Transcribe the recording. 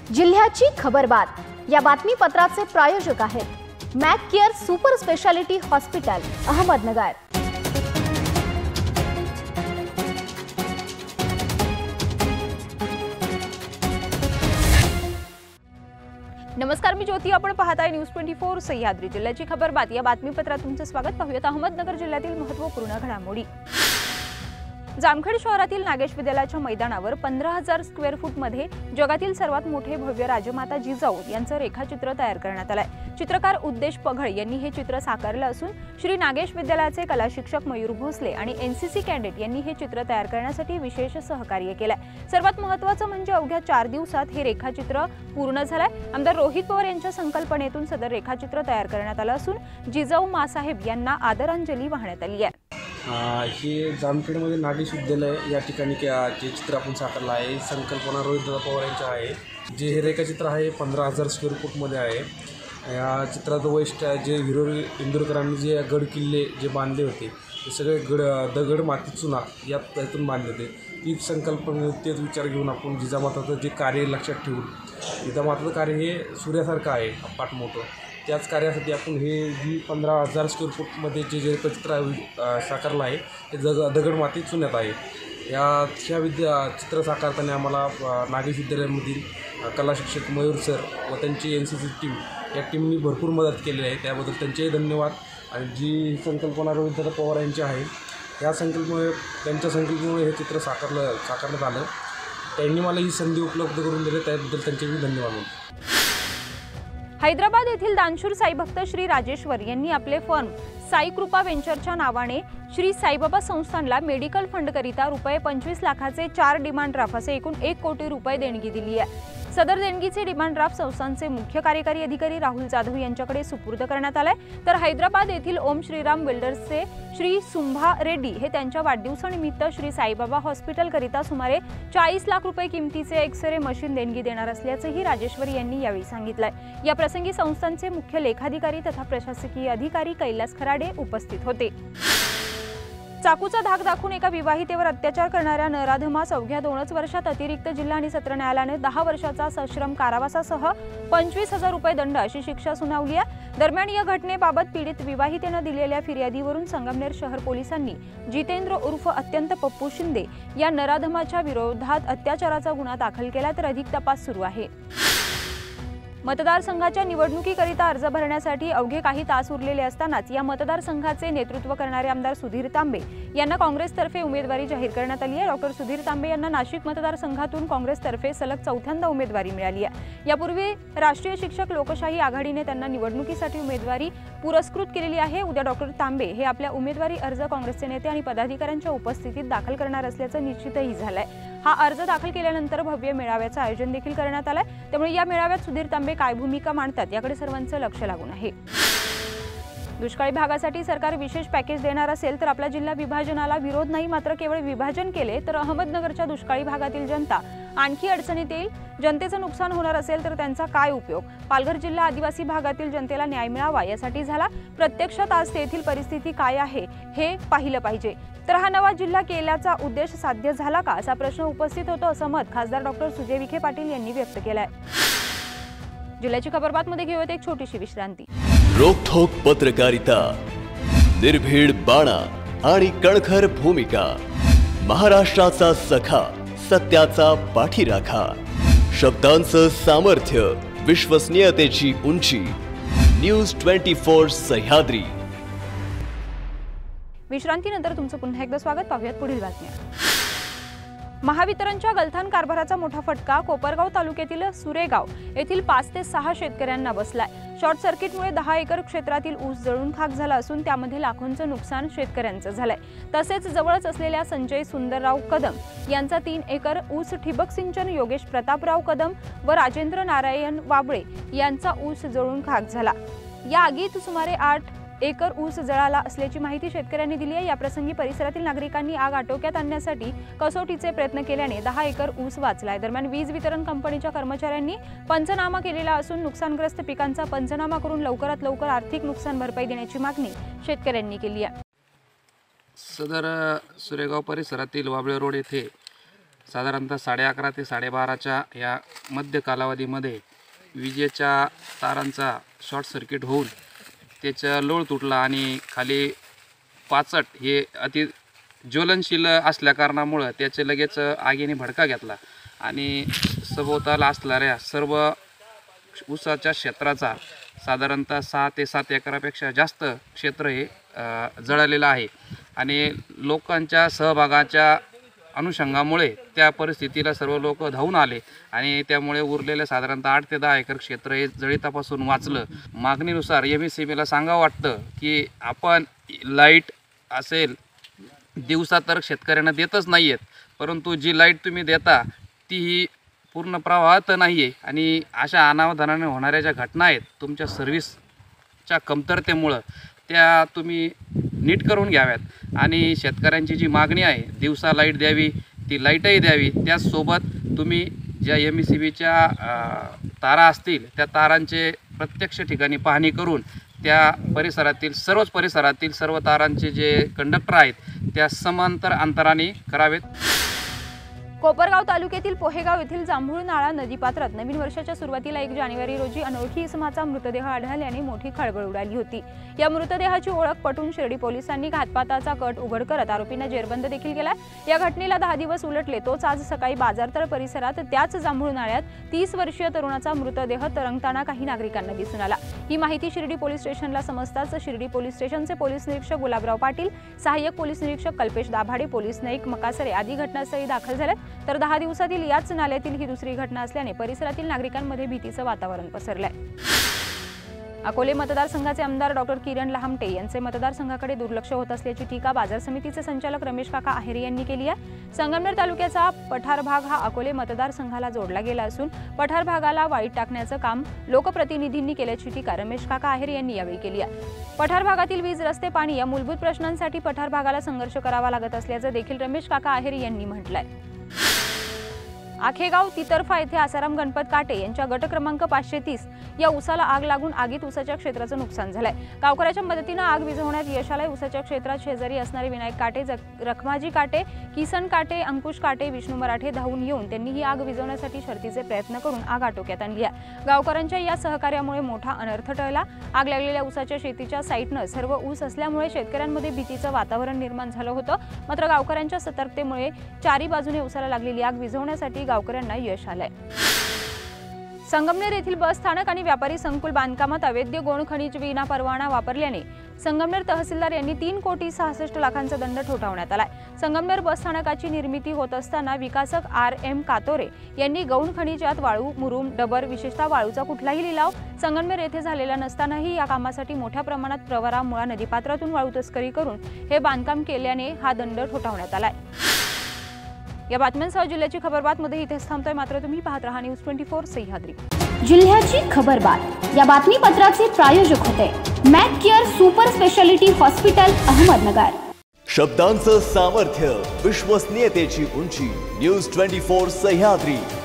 जिल्ह्याची खबरबात या बातमीपत्राचे प्रायोजक आहेत Mac care super speciality hospital Ahmednagar. नमस्कार, मी ज्योती। आपण पाहताय न्यूज 24 सह्याद्री। जिल्ह्याची खबरबात या बातमीपत्रात तुमचे स्वागत। पाहूयात अहमदनगर जिल्ह्यातील महत्त्वपूर्ण घडामोडी। जामखेड शहरातील नागेश विद्यालयाच्या मैदानावर 15,000 स्क्वेअर फूट मध्ये जगातील सर्वात मोठे भव्य राजमाता जिजाऊ यांचं रेखाचित्र तयार करण्यात आलंय। चित्रकार उद्देश पघळ यांनी हे चित्र साकारलं असून श्री नागेश विद्यालयाचे कला शिक्षक मयूर भोसले आणि एनसीसी कॅडेट यांनी हे चित्र तयार करण्यासाठी विशेष सहकार्य केलंय। सर्वात महत्त्वाचं म्हणजे अवघ्या 4 दिवसात हे रेखाचित्र पूर्ण झालंय। आमदार रोहित पवार यांच्या संकल्पनेतून सदर रेखाचित्र तयार करण्यात आलं असून जिजाऊ मासाहेब यांना आदरांजली वाहण्यात आली आहे। हे जामखेडमध्ये नागेश विद्यालय या ठिकाणी जे चित्र आपण साकारलं आहे, संकल्पना रोहित पवार यांची आहे। जे हे रेखाचित्र आहे 15,000 स्क्वेअर फूटमध्ये आहे। या चित्राचं वैशिष्ट्य जे इंदुरकरांनी जे गड किल्ले जे बांधले होते ते सगळे दगड माती चुना यातून बांधले होते। तीच संकल्पना तेच विचार घेऊन आपण जिजामाताचं जे कार्य लक्षात ठेवून, जिजामाताचं कार्य हे सूर्यासारखं आहे अपाट मोठं, त्याच कार्यासाठी आपण हे 15,000 स्क्वेअर फूटमध्ये जे चित्र साकारलं आहे ते दगड माती चुन्यात आहे। ह्या चित्र साकारताना आम्हाला नागेश विद्यालयामधील कला शिक्षक मयूर सर व त्यांची एनसीसी टीम या टीमनी भरपूर मदत केली आहे, त्याबद्दल त्यांचेही धन्यवाद। आणि जी संकल्पना रोहित पवार यांची आहे, त्यांच्या संकल्पनेमुळे हे चित्र साकारण्यात आलं। त्यांनी मला ही संधी उपलब्ध करून दिली, त्याबद्दल त्यांचेही धन्यवाद। हैदराबाद येथील दानशूर साईभक्त श्री राजेश्वर यांनी आपले फर्म साई कृपा वेंचरच्या नावाने श्री साईबाबा संस्थानला मेडिकल फंडकरिता ₹25 लाखाचे 4 डिमांड ड्राफ्ट असे एकूण 1 कोटी रुपये देणगी दिली आहे। सदर देणगीचे डिमांड ड्राफ्ट संस्थानचे मुख्य कार्यकारी अधिकारी राहुल जाधव यांच्याकडे सुपूर्द करण्यात आले। तर हैदराबाद येथील ओम श्रीराम बिल्डर्सचे श्री सुंभा रेड्डी हे त्यांच्या वाढदिवसानिमित्त श्री साईबाबा हॉस्पिटल करिता सुमारे 40 लाख रुपये किमतीचे एक्सरे मशीन देणगी देणार असल्याचंही राजेश्वरी यांनी यावेळी सांगितलंय। या प्रसंगी संस्थानचे मुख्य लेखाधिकारी तथा प्रशासकीय अधिकारी कैलास खराडे उपस्थित होते। चाकूचा धाक दाखवून एका विवाहितेवर अत्याचार करणाऱ्या नराधमास अवघ्या 2 वर्षात अतिरिक्त जिल्हा आणि सत्र न्यायालयाने 10 वर्षाचा सश्रम कारावासासह 25,000 रुपये दंड अशी शिक्षा सुनावली आहे। दरम्यान या घटनेबाबत पीडित विवाहितेने दिलेल्या फिर्यादीवरून संगमनेर शहर पोलिसांनी जितेंद्र उर्फ अत्यंत पप्पू शिंदे या नराधमाच्या विरोधात अत्याचाराचा गुन्हा दाखल केला, तर अधिक तपास सुरू आहे। मतदारसंघाच्या निवडणुकीकरिता अर्ज भरण्यासाठी अवघे काही तास उरलेले असतानाच या मतदारसंघाचे नेतृत्व करणारे आमदार सुधीर तांबे यांना काँग्रेसतर्फे उमेदवारी जाहीर करण्यात आली आहे। डॉक्टर सुधीर तांबे यांना नाशिक मतदारसंघातून काँग्रेसतर्फे सलग 4थ्यांदा उमेदवारी मिळाली आहे। यापूर्वी राष्ट्रीय शिक्षक लोकशाही आघाडीने त्यांना निवडणुकीसाठी उमेदवारी पुरस्कृत केलेली आहे। उद्या डॉक्टर तांबे हे आपल्या उमेदवारी अर्ज काँग्रेसचे नेते आणि पदाधिकाऱ्यांच्या उपस्थितीत दाखल करणार असल्याचं निश्चितही झालंय। हा अर्ज दाखल केल्यानंतर भव्य मेळाव्याचं आयोजन देखील करण्यात आलंय, त्यामुळे या मेळाव्यात सुधीर तांबे काय भूमिका मांडतात याकडे सर्वांचं लक्ष लागून आहे। दुष्काळी भागासाठी सरकार विशेष पॅकेज देणार असेल तर आपला जिल्हा विभाजनाला विरोध नाही, मात्र केवळ विभाजन केले तर अहमदनगरच्या दुष्काळी भागातील जनता आणखी अडचणीत येईल। जनतेचं नुकसान होणार असेल तर त्यांचा काय उपयोग? पालघर जिल्हा आदिवासी भागातील जनतेला न्याय मिळावा यासाठी झाला। प्रत्यक्षात आज तेथील परिस्थिती काय आहे हे पाहिलं पाहिजे। तर हा नवा जिल्हा केल्याचा उद्देश साध्य झाला का असा प्रश्न उपस्थित होतो, असं मत खासदार डॉक्टर सुजय विखे पाटील यांनी व्यक्त केलंय। जिल्ह्याची खबरबात मध्ये घेऊयात एक छोटीशी विश्रांती। रोखोक पत्रकारिता, निर्भीड बाणा आणि कणखर भूमिका, महाराष्ट्राचा सखा, सत्याचा पाठीराखा, शब्दांचं सामर्थ्य, विश्वसनीयतेची उंची, न्यूज 24 सह्याद्री। विश्रांतीनंतर तुमचं पुन्हा एकदा स्वागत। पाहूयात पुढील बातम्या। महावितरणच्या गलथान कारभाराचा मोठा फटका कोपरगाव तालुक्यातील सुरेगाव येथील 5 ते 6 शेतकऱ्यांना बसलाय। शॉर्ट सर्किटमुळे 10 एकर क्षेत्रातील ऊस जळून खाक झाला असून त्यामध्ये लाखोंचं नुकसान शेतकऱ्यांचं झालंय। तसेच जवळच असलेल्या संजय सुंदरराव कदम यांचा 3 एकर ऊस ठिबक सिंचन, योगेश प्रतापराव कदम व राजेंद्र नारायण वाबळे यांचा ऊस जळून खाक झाला। या आगीत सुमारे 8 एकर ऊस जळाला असल्याची माहिती शेतकऱ्यांनी दिली आहे। या प्रसंगी परिसरातील नागरिकांनी आग आटोक्यात आणण्यासाठी कसोटीचे प्रयत्न केल्याने 10 एकर ऊस वाचलाय। दरम्यान वीज वितरण कंपनीच्या कर्मचाऱ्यांनी पंचनामा केलेला असून नुकसानग्रस्त पिकांचा पंचनामा करून लवकरात लवकर आर्थिक नुकसान भरपाई देण्याची मागणी शेतकऱ्यांनी केली आहे। सदर सुरेगाव परिसरातील वाबळे रोड येथे साधारणतः 11:30 ते 12:30च्या या मध्य कालावधीमध्ये विजेच्या तारांचा शॉर्ट सर्किट होऊन त्याचा लोळ तुटला आणि खाली पाचट हे अति ज्वलनशील असल्याकारणामुळं त्याचे लगेच आगीने भडका घेतला आणि सभोवताला असणाऱ्या सर्व ऊसाच्या क्षेत्राचा साधारणतः 6 ते 7 एकरापेक्षा जास्त क्षेत्र हे जळालेलं आहे आणि लोकांच्या सहभागाच्या अनुषंगामुळे त्या परिस्थितीला सर्व लोक धावून आले आणि त्यामुळे उरलेले साधारणतः 8 ते 10 एकर क्षेत्र हे जळीतापासून वाचलं। मागणीनुसार MSEBीला सांगावं वाटतं की आपण लाईट असेल दिवसा तर शेतकऱ्यांना देतच नाही आहेत, परंतु जी लाईट तुम्ही देता तीही पूर्ण प्रवाहात नाही आहे आणि अशा अनावधानाने होणाऱ्या ज्या घटना आहेत तुमच्या सर्व्हिसच्या कमतरतेमुळं त्या तुम्ही नीट करून घ्याव्यात आणि शेतकऱ्यांची जी मागणी आहे दिवसा लाईट द्यावी ती लाईटही द्यावी। त्याचसोबत तुम्ही ज्या MSEBीच्या तारा असतील त्या तारांचे प्रत्यक्ष ठिकाणी पाहणी करून त्या परिसरातील सर्व तारांचे जे कंडक्टर आहेत त्या समांतर अंतराने करावेत। कोपरगाव तालुक्यातील पोहेगाव येथील जांभूळ नाळा नदीपात्रात नवीन वर्षाच्या सुरुवातीला 1 जानेवारी रोजी अनोळखी इसमाचा मृतदेह आढळल्याने मोठी खळबळ उडाली होती। या मृतदेहाची ओळख पटून शिर्डी पोलिसांनी घातपाताचा कट उघड करत आरोपींना जेरबंद देखील केला। या घटनेला 10 दिवस उलटले तोच आज सकाळी बाजारतळ परिसरात त्याच जांभूळ नाळ्यात 30 वर्षीय तरुणाचा मृतदेह तरंगताना काही नागरिकांना दिसून आला। ही माहिती शिर्डी पोलीस स्टेशनला समजताच शिर्डी पोलीस स्टेशनचे पोलीस निरीक्षक गुलाबराव पाटील, सहाय्यक पोलीस निरीक्षक कल्पेश दाभाडे, पोलीस नाईक मकासरे आदी घटनास्थळी दाखल झाले। तर 10 दिवसातील याच नाल्यातील ही दुसरी घटना असल्याने परिसरातील नागरिकांमध्ये भीतीचं वातावरण पसरलंय। अकोले मतदारसंघाचे आमदार डॉक्टर किरण लहामटे यांचे मतदारसंघाकडे दुर्लक्ष होत असल्याची टीका बाजार समितीचे संचालक रमेश काका आहेर यांनी केली आहे। संगमनेर तालुक्याचा पठार भाग हा अकोले मतदारसंघाला जोडला गेला असून पठार भागाला वाळीत टाकण्याचं काम लोकप्रतिनिधींनी केल्याची टीका रमेश काका आहेर यांनी यावेळी केली आहे। पठार भागातील वीज, रस्ते, पाणी या मूलभूत प्रश्नांसाठी पठार भागाला संघर्ष करावा लागत असल्याचं देखील रमेश काका आहेर यांनी म्हटलंय। आखेगाव तितर्फा येथे आसाराम गणपत काटे यांच्या गट क्रमांक 530 या उसाला आग लागून आगीत उसाच्या क्षेत्राचं नुकसान झालंय। गावकऱ्याच्या मदतीने आग विझवण्यात यश आलंय। उसाच्या क्षेत्रात शेजारी असणारे विनायक काटे, रखमाजी काटे, किसन काटे, अंकुश काटे, विष्णू मराठे धावून येऊन त्यांनी ही आग विझवण्यासाठी शर्थीचे प्रयत्न करून आग आटोक्यात आणली आहे। गावकऱ्यांच्या या सहकार्यामुळे मोठा अनर्थ टळला। आग लागलेल्या उसाच्या शेतीच्या साईटनं सर्व ऊस असल्यामुळे शेतकऱ्यांमध्ये भीतीचं वातावरण निर्माण झालं होतं, मात्र गावकऱ्यांच्या सतर्कतेमुळे चारी बाजूने उसाला लागलेली आग विझवण्यासाठी गावकऱ्यांना यश आलंय। संगमनेर येथील बस स्थानक आणि व्यापारी संकुल बांधकामात अवैध गौण खनिज विना परवाना वापरल्याने संगमनेर तहसीलदार यांनी 3,66,00,000 लाखांचा दंड ठोठावण्यात आलाय। संगमनेर बस स्थानकाची निर्मिती होत असताना विकासक RM कातोरे यांनी गौण खनिजात वाळू, मुरुम, डबर विशेषतः वाळूचा कुठलाही लिलाव संगमनेर येथे झालेला नसतानाही या कामासाठी मोठ्या प्रमाणात प्रवरा मुळा नदीपात्रातून वाळू तस्करी करून हे बांधकाम केल्याने हा दंड ठोठावण्यात आलाय। या बातम्यांसह जिल्ह्याची खबरबात मध्ये इथेच थांबतोय, मात्र तुम्ही पाहत रहा न्यूज 24 सह्याद्री। जिल्ह्याची खबरबात या बातमीपत्राचे प्रायोजक होते Mac care super speciality hospital Ahmednagar. शब्दांचं सामर्थ्य, विश्वसनीयतेची उंची, न्यूज 24 सह्याद्री।